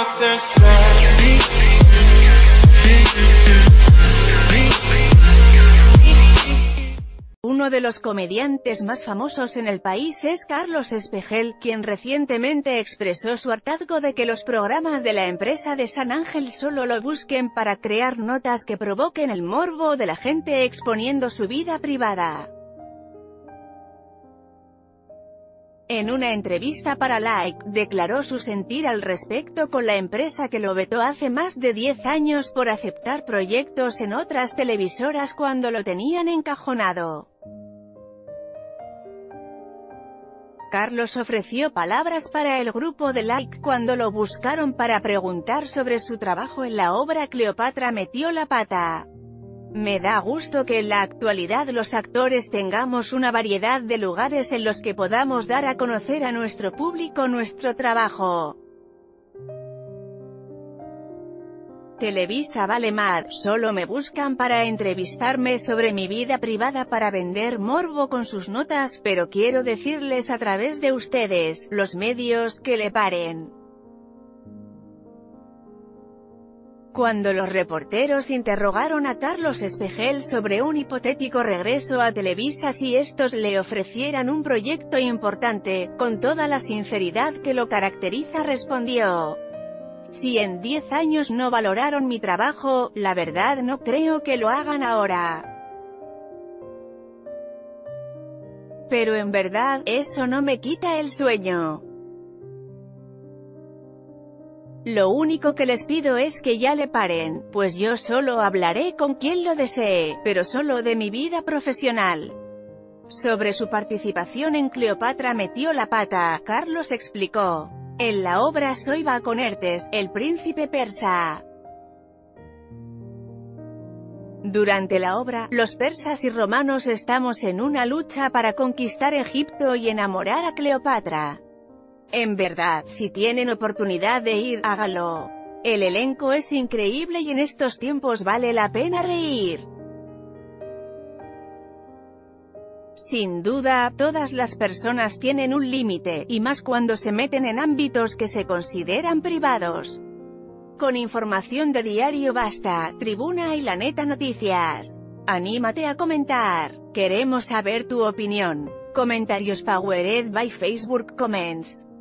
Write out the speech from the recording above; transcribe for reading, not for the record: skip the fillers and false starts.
Uno de los comediantes más famosos en el país es Carlos Espejel, quien recientemente expresó su hartazgo de que los programas de la empresa de San Ángel solo lo busquen para crear notas que provoquen el morbo de la gente exponiendo su vida privada. En una entrevista para Like, declaró su sentir al respecto con la empresa que lo vetó hace más de 10 años por aceptar proyectos en otras televisoras cuando lo tenían encajonado. Carlos ofreció palabras para el grupo de Like cuando lo buscaron para preguntar sobre su trabajo en la obra Cleopatra metió la pata. Me da gusto que en la actualidad los actores tengamos una variedad de lugares en los que podamos dar a conocer a nuestro público nuestro trabajo. Televisa vale más, solo me buscan para entrevistarme sobre mi vida privada para vender morbo con sus notas, pero quiero decirles a través de ustedes, los medios, que le paren. Cuando los reporteros interrogaron a Carlos Espejel sobre un hipotético regreso a Televisa si estos le ofrecieran un proyecto importante, con toda la sinceridad que lo caracteriza respondió: si en 10 años no valoraron mi trabajo, la verdad no creo que lo hagan ahora. Pero en verdad, eso no me quita el sueño. Lo único que les pido es que ya le paren, pues yo solo hablaré con quien lo desee, pero solo de mi vida profesional. Sobre su participación en Cleopatra metió la pata, Carlos explicó: en la obra soy Baconertes, el príncipe persa. Durante la obra, los persas y romanos estamos en una lucha para conquistar Egipto y enamorar a Cleopatra. En verdad, si tienen oportunidad de ir, hágalo. El elenco es increíble y en estos tiempos vale la pena reír. Sin duda, todas las personas tienen un límite, y más cuando se meten en ámbitos que se consideran privados. Con información de Diario Basta, Tribuna y La Neta Noticias. Anímate a comentar. Queremos saber tu opinión. Comentarios powered by Facebook Comments.